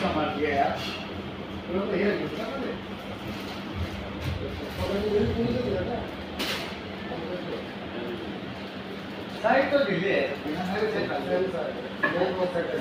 मार दिया यार तो ये दूसरा ना दे साइड तो ढीले है बिना साइड से बहुत बहुत साइड